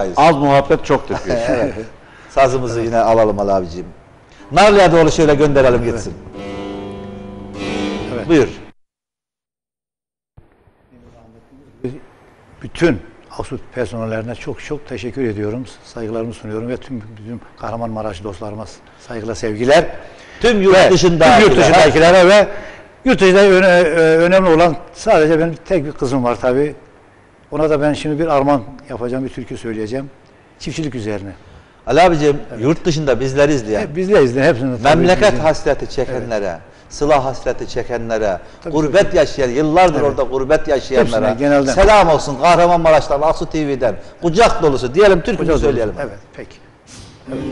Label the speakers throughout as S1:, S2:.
S1: Az muhabbet çok döküyor.
S2: Evet. Sazımızı yine alalım Ali abiciğim. Narlı'ya doğru şöyle gönderelim gitsin.
S3: Evet.
S2: Buyur.
S3: Bütün Aksut personellerine çok teşekkür ediyorum. Saygılarımı sunuyorum ve tüm Kahramanmaraş dostlarıma saygılar, sevgiler.
S2: Tüm yurt
S3: dışındakilere ve yurt dışında önemli olan sadece benim tek bir kızım var tabii. Ona da ben şimdi bir armağan yapacağım, bir türkü söyleyeceğim. Çiftçilik üzerine.
S2: Ali abiciğim, yurt dışında bizleri izleyen,
S3: Bizle izleyen hepsini
S2: memleket hasreti çekenlere, sıla hasreti çekenlere, gurbet yaşayan, yıllardır orada gurbet yaşayanlara selam olsun Kahramanmaraş'tan, Aksu TV'den, kucak dolusu diyelim, türkü söyleyelim.
S3: Evet, peki. Evet.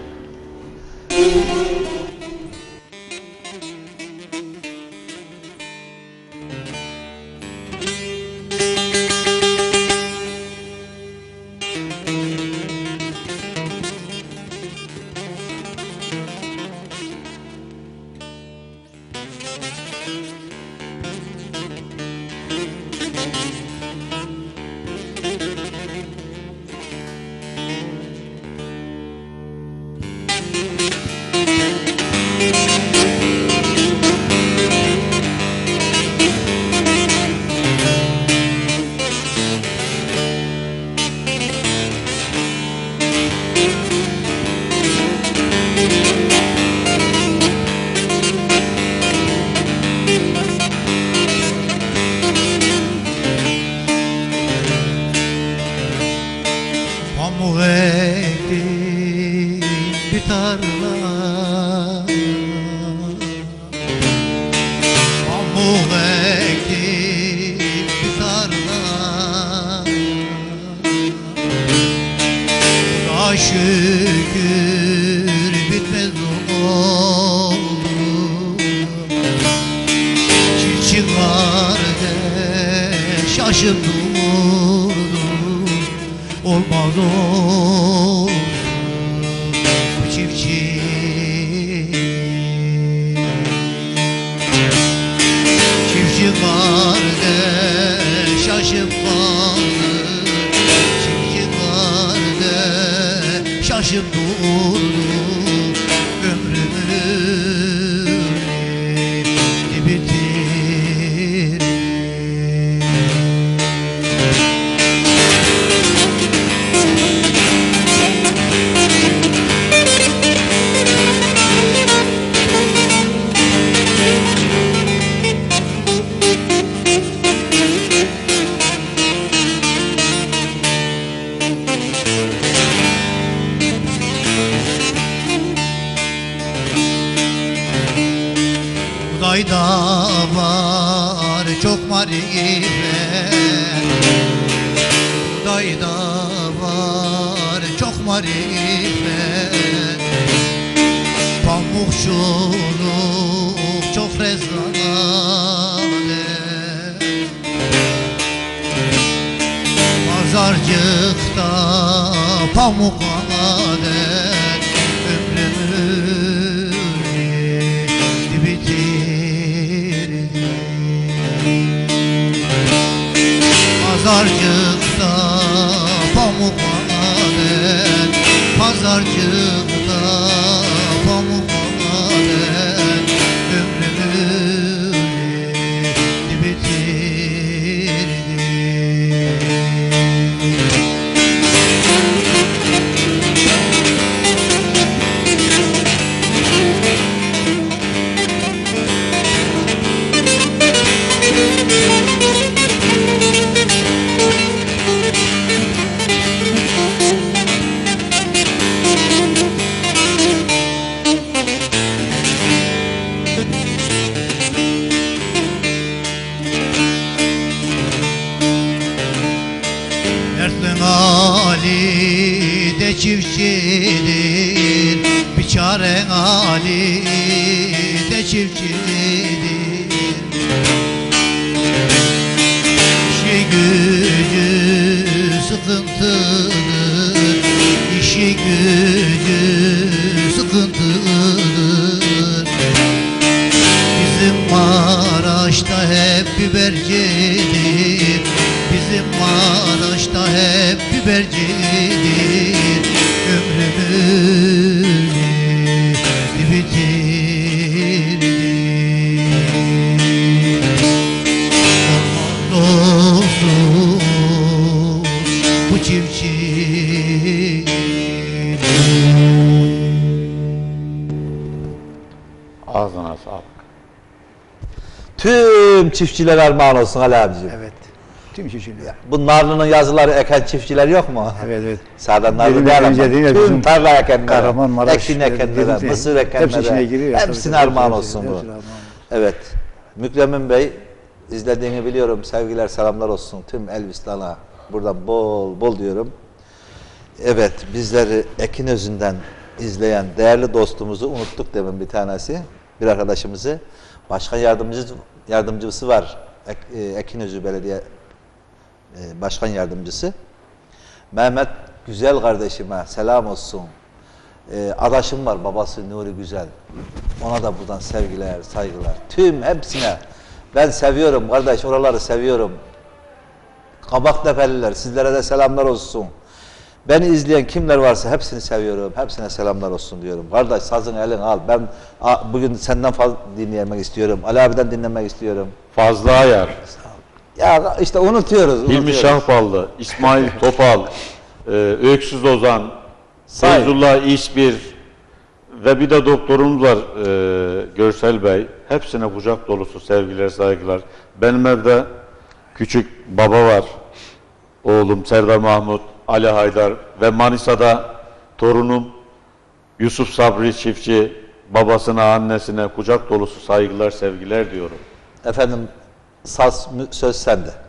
S4: Pamuk ektim bir tarla, pamuk ektim bir tarla, Buna şükür bitmez oldu. Çiftçi kardeş şaşıp durdu, olmaz olsun bu çiftçi. Çiftçi kardeş şaşıp kaldı, çiftçi kardeş şaşıp durdu, ömrümü bitirdi. Budayda var çok marifet, budayda var çok marifet, pamukçuluk çok rezalet, pazarcıkta pamuk adet, ömrümü pazarcıkta pamuk adet, pazarcıkta pamuk adet, ömrümü bitirdi. Dertlen Ali de çiftçidir, biçaren Ali de çiftçidir. İşi gücü sıkıntıdır, işi gücü sıkıntıdır. Bizim Maraş'ta hep bibercidir, bizim Maraş'ta hep bibercidir. bitirdi. Orman olsun bu çiftçi.
S3: Ağzına sağlık.
S2: Tüm çiftçiler armağan olsun Ali abicim.
S3: Evet. Tüm çiftçiler.
S2: Bu narlının yazıları eken çiftçiler yok mu?
S3: Evet evet.
S2: Sağdan narlı
S3: Benim
S2: değil ama.
S3: önce değil ya,
S2: Tüm
S3: bizim
S2: tarla ekenlere,
S3: Kahramanmaraş,
S2: ekin ekenlere,
S3: bizim-
S2: mısır
S3: hepsi içine
S2: ekenlere,
S3: giriyor ya,
S2: hepsine
S3: tabii,
S2: armağan
S3: hepsi-
S2: olsun bu.
S3: hepsine armağan.
S2: Evet. Mükremin Bey, izlediğini biliyorum. Sevgiler, selamlar olsun tüm Elbistan'a. Buradan bol bol diyorum. Evet, bizleri Ekin Özü'nden izleyen değerli dostumuzu unuttuk demin bir tanesi. Bir arkadaşımızı. Başkan yardımcısı var. Ekin Özü Belediye Başkan Yardımcısı. Mehmet Güzel kardeşime selam olsun. Adaşım var, babası Nuri Güzel. Ona da buradan sevgiler, saygılar. Tüm hepsine. Ben seviyorum kardeş, oraları seviyorum. Kabaktepe'liler, sizlere de selamlar olsun. Beni izleyen kimler varsa hepsini seviyorum. Hepsine selamlar olsun diyorum. Kardeş sazın elin al. Ben bugün senden fazla dinlemek istiyorum. Ali abiden dinlemek istiyorum.
S1: Fazla Ayar,
S2: Ya işte unutuyoruz.
S1: Hilmi Şahballı, İsmail Topal, Öksüz Ozan,
S2: Say.
S1: Feyzullah İşbir ve bir de doktorumuz var Görsel Bey. Hepsine kucak dolusu sevgiler, saygılar. Benim evde küçük baba var. Oğlum Serdar Mahmut, Ali Haydar ve Manisa'da torunum Yusuf Sabri Çiftçi, babasına, annesine kucak dolusu saygılar, sevgiler diyorum.
S2: Efendim söz sende.